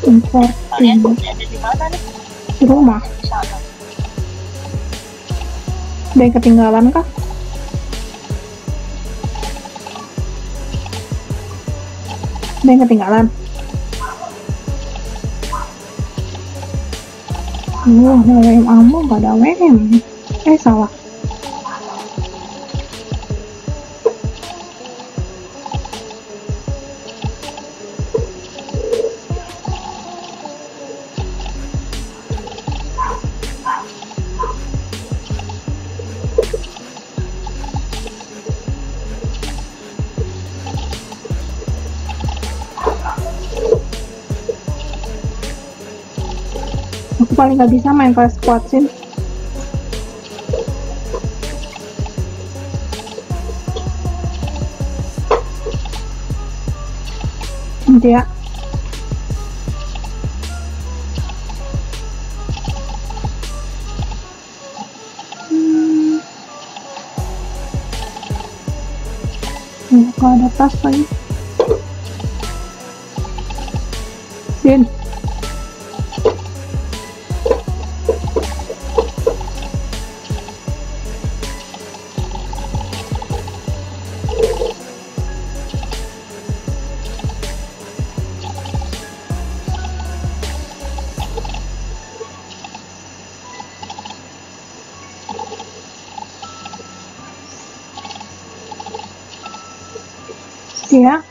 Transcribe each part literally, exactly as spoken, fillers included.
Importing. Ada di mana nih? Di rumah. Di sana. Ada yang ketinggalan kah? Ada yang ketinggalan? Wah, ada W M ammo, gak ada W M. Eh, salah. Aku paling gak bisa main kelas squad sih. Dia hmm. Oh, gak ada tas lagi. Sin. Ya.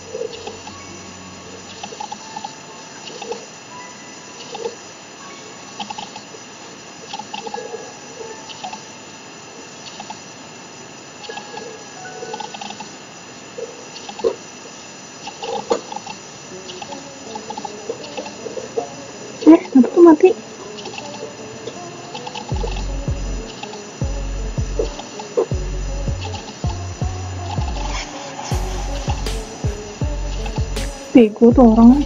Eh, apa tuh mati? Bego tuh orang.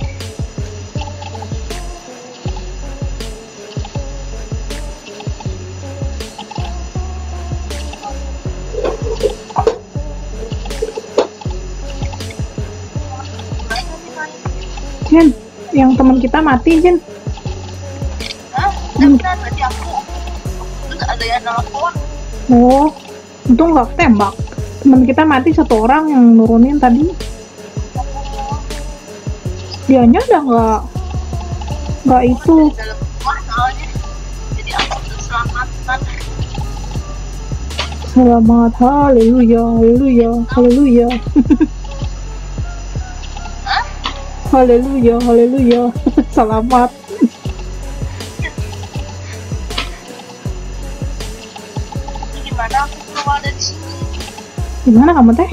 Jen, yang teman kita mati, Jen. Hah? Hmm. Enggak, tadi aku. Terus ada yang nelfon. Oh, untung nggak tembak. Teman kita mati satu orang yang nurunin tadi. Dianya udah nggak nggak itu. Di dalam rumah soalnya. Jadi aku tuh selamatkan. Selamat, haleluya, haleluya, haleluya. Hah? Haleluya, haleluya. Selamat. Gimana aku keluar dari sini? Gimana kamu teh?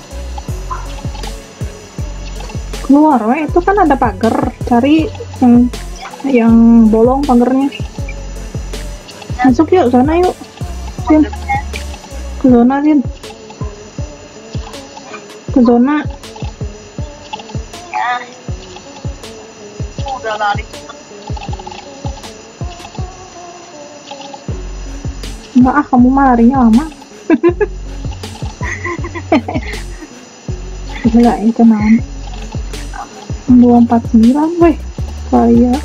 Keluar, weh. Itu kan ada pagar. Cari yang yang bolong pagarnya. Masuk yuk, sana yuk. Sin. Ke zona, Sin. Ke zona. Ya. Aku udah lari. Enggak ah, kamu mah larinya lama. Gila, itu naon. dua empat sembilan, weh. Kayak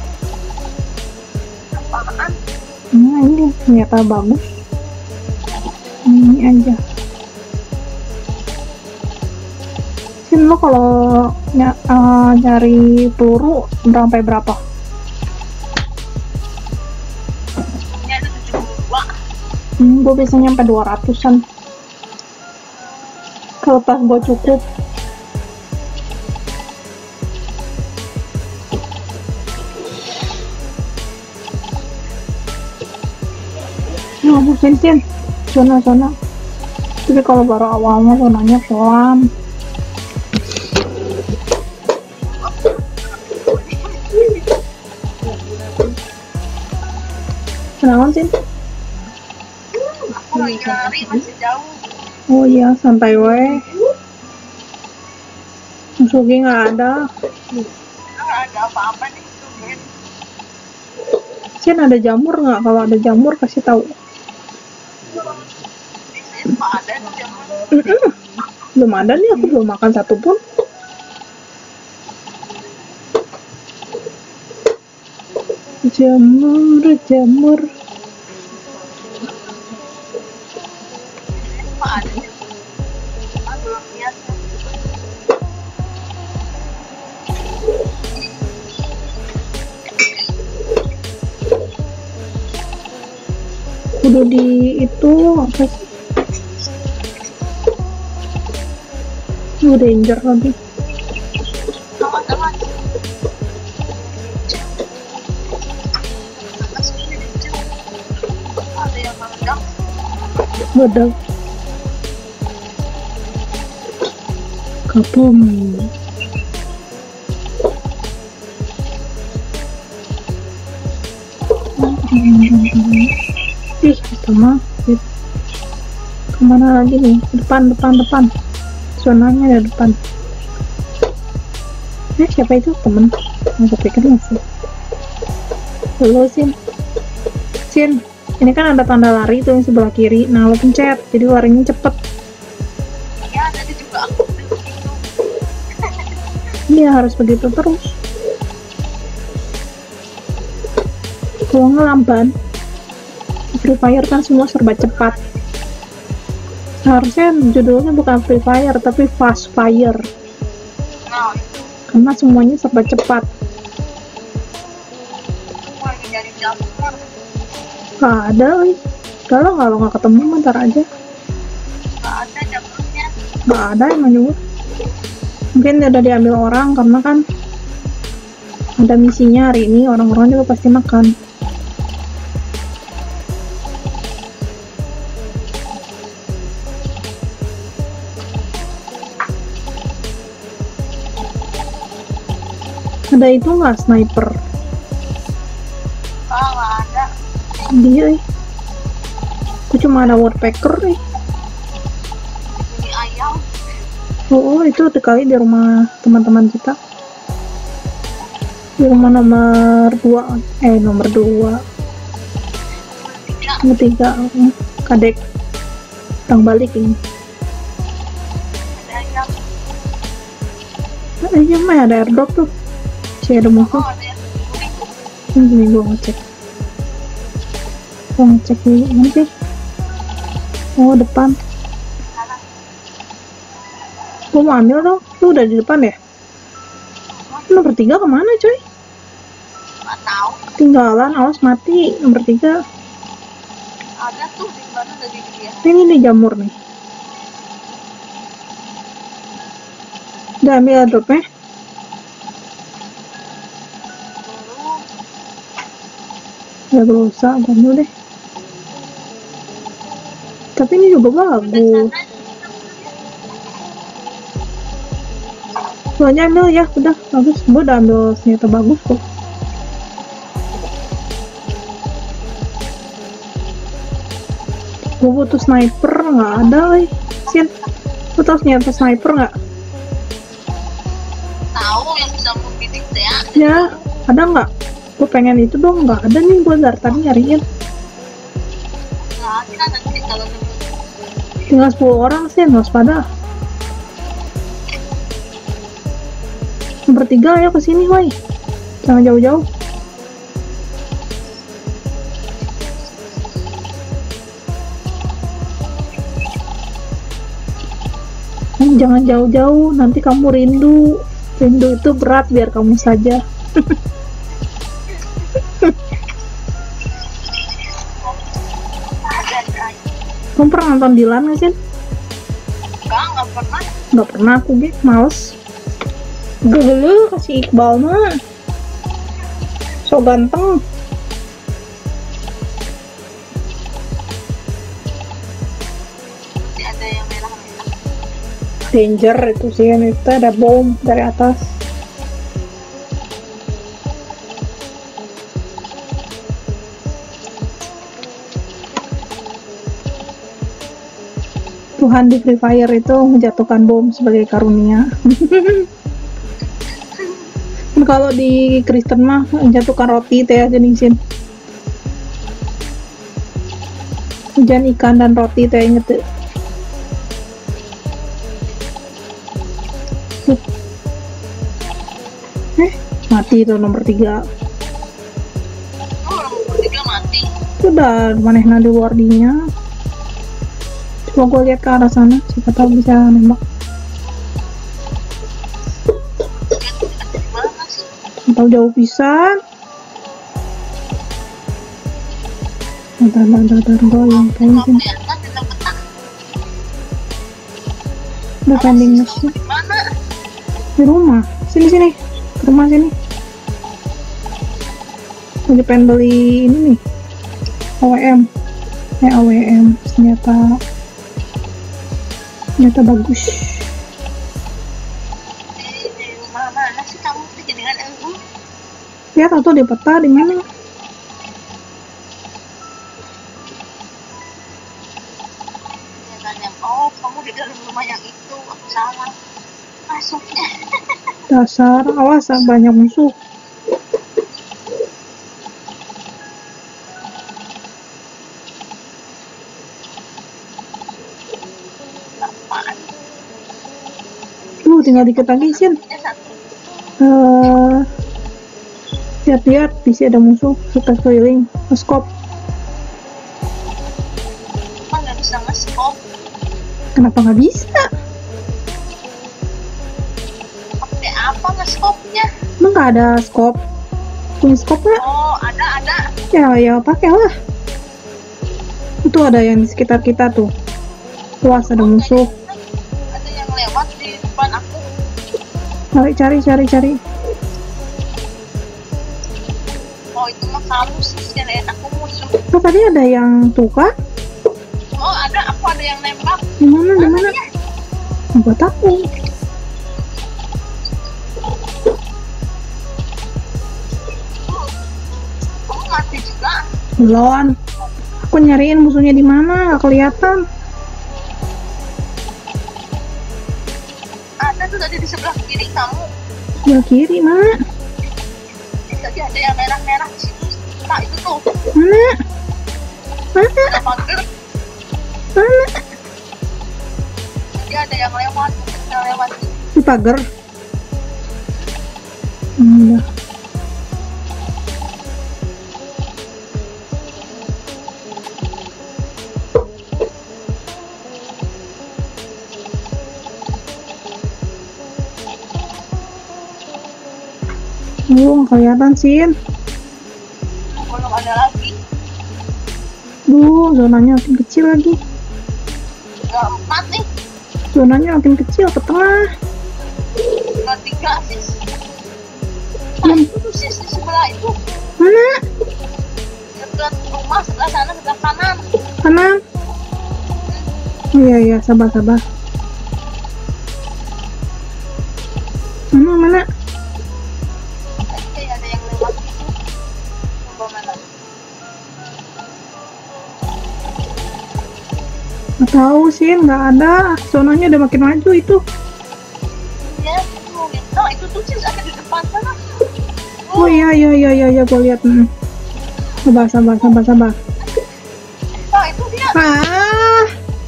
Apaan? nah ini ternyata bagus. Ini aja. Sin, lo kalau ny uh, nyari peluru sampai berapa? Ini ada tujuh puluh dua. Hmm, gue biasanya sampai dua ratusan. Kalau pas gue cukup. Nah, Sin, Sin. Zona-zona. Tapi kalau baru awalnya zonanya pelan. Kenapa, Sin? Aku lagi lari masih jauh. Oh iya, santai weh. Musuhnya nggak ada. Nggak ada apa-apa nih, tumben. Sin, ada jamur nggak? Kalau ada jamur kasih tahu. Biasanya cuma ada tuh jamur. Mm-mm. Belum ada nih, aku belum makan satu pun. Jamur, jamur. Kok ada ya? Ah, belum lihat ya. Udah di itu apa sih? Oh, danger lagi. Awas, awas. Awas, ini danger. Ada yang meledak. Waduh. Kabum. Ih, kita mah kemana lagi nih? Depan, depan, depan. Zonanya ada depan. Eh, siapa itu? Temen. Aku pikir masih. Halo, Sin. Sin, ini kan ada tanda lari tuh yang sebelah kiri. Nah, lo pencet, jadi larinya cepet. Ya, tadi juga aku udah begitu. Iya, harus begitu terus. Kalau ngelamban, Free Fire kan semua serba cepat. Seharusnya judulnya bukan Free Fire, tapi Fast Fire. Nah, itu Karena semuanya serba cepat. aku lagi nyari daftar. Gak ada, wih. Kalau kalau nggak ketemu, bentar aja. Gak ada daftarnya. Gak ada emang juga. Mungkin udah diambil orang, karena kan ada misinya hari ini, orang-orang juga pasti makan. Ada itu nggak sniper? Ah, gak ada. Dia, eh. Aku cuma ada woodpecker, eh. Ini ayam. Oh, oh, itu kali di rumah teman-teman kita. Di rumah nomor dua, eh nomor dua, Tiga. nomor tiga, eh, kadek. Orang balik ini. Ada ayam. Eh, iya mah ada airdrop tuh. Si ada musuh. Oh, ada yang kuning. Ini gua ngecek. Gua ngecek dulu, mana sih? Oh, depan. Kanan. Gua mau ambil dong. Lu udah di depan ya? Nomor tiga kemana coy? Gak tahu. Tinggalan, awas mati. Nomor tiga. Ada tuh di mana tadi dia. Ini nih jamur nih. Udah ambil airdropnya? Belum. Ya belum usah, gua ambil deh. Tapi ini juga bagus. Lu aja ambil ya, udah bagus. Gua udah ambil senjata bagus kok. Gua butuh sniper, nggak ada weh. Sin, lu tau senjata sniper nggak? Tahu yang bisa membidik ya. Ya, ada nggak? Gue pengen itu dong, nggak ada nih. Gue dari tadi nyariin. Nah, kita nanti kalau nemu Tinggal sepuluh orang sih, waspada. Nomor tiga, ayo kesini, woi. Jangan jauh-jauh. Jangan jauh-jauh, nanti kamu rindu. Rindu itu berat, biar kamu saja. ada ayam. Kamu pernah nonton Dilan nggak sih? Enggak, nggak pernah. Nggak pernah, aku gitu, males. Gele, kasih Iqbal mah. So ganteng. Masih ada yang merah-merah. Danger itu sih, kan itu ada bom dari atas. Tuhan di Free Fire itu menjatuhkan bom sebagai karunia. Kalau di Kristen mah menjatuhkan roti teh jeningsin. Hujan ikan dan roti teh inget tuh. Eh, mati tuh nomor tiga. Sudah manehna di wardinya. Coba gue lihat ke arah sana, siapa tahu bisa nembak. Di mana sih? Atau jauh pisan. Bentar, bentar, bentar, gue yang pengen Kalau kelihatan di peta. udah pending nasi Di mana? di rumah. Sini sini, ke rumah sini. Lagi pengen beli ini nih, A W M. Eh A W M, senjata senjata bagus. Di, di rumah mana sih kamu tuh dengan aku? Lihat atau di peta di mana? Dia tanya, oh kamu di dalam rumah yang itu, aku salah. Masuknya. Dasar, awas ah, banyak musuh. Apaan? Tuh tinggal dikit lagi Sin. Ya satu. Eh, lihat-lihat di sini ada musuh suka keliling nge-scope. Emang nggak bisa nge-scope. Kenapa nggak bisa? Pakai apa nge-scope-nya? Emang nggak ada scope? Punya scope nggak? Oh, ada, ada. Ya ya pakailah. Itu ada yang di sekitar kita tuh. Luas ada musuh. Ada yang lewat di depan aku. Cari cari cari cari. Oh, itu mah kamu sih, kirain aku musuh. Oh, tadi ada yang tuh kan? Oh, ada, aku ada yang nembak. Di mana di mana? Ya? Gua tahu. Kamu mati juga. Belum. Aku nyariin musuhnya di mana, nggak kelihatan. Ada tuh tadi di sebelah kiri kamu. Sebelah kiri mana? Tadi ada yang merah-merah di situ. Nah, itu tuh. Mana? Mana? Ada pagar. Mana? Tadi ada yang lewat. Ada yang lewat. Di pagar. Hmm, udah. Duh, nggak kelihatan Sin. Belum ada lagi. Duh, zonanya makin kecil lagi. Udah empat nih. Zonanya makin kecil ke tengah. Udah tiga sis. Nah, itu tuh sis di sebelah itu. Mana? Dekat rumah sebelah sana, sebelah kanan. Kanan. Oh iya iya, sabar sabar. Mana mana? Tadi kayak ada yang lewat gitu. Coba mana? Nggak tahu sih, nggak ada. Zonanya udah makin maju itu. Ya, itu mungkin. Oh, itu tuh sis ada di depan sana. Oh iya iya iya iya, iya gue lihat. Hmm. Sabar sabar sabar sabar. Oh, itu dia. Ah,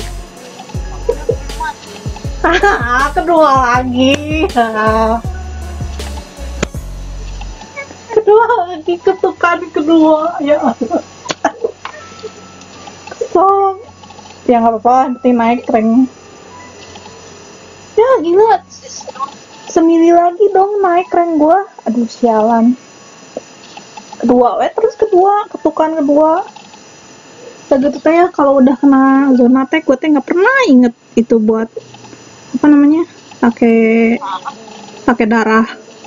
ah kedua lagi. Ah. Kedua lagi, ketukan kedua. Ya. So, ya nggak apa-apa, nanti naik rank. Ya gila, semili lagi dong naik rank gua. Aduh sialan. Kedua, eh terus kedua, ketukan kedua. Segitu teh ya, kalau udah kena zona teh, gue teh nggak pernah inget itu buat apa namanya, pakai pakai darah.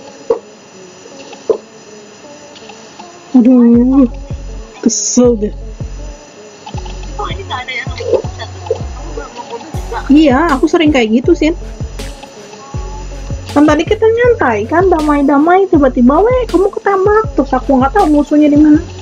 Aduh, kesel deh. Oh, ini nggak ada yang lewat. Kamu belum mau bunuh juga. Iya, aku sering kayak gitu sih. Kan tadi kita nyantai kan, damai-damai, tiba-tiba weh kamu ketembak, terus aku nggak tahu musuhnya di mana.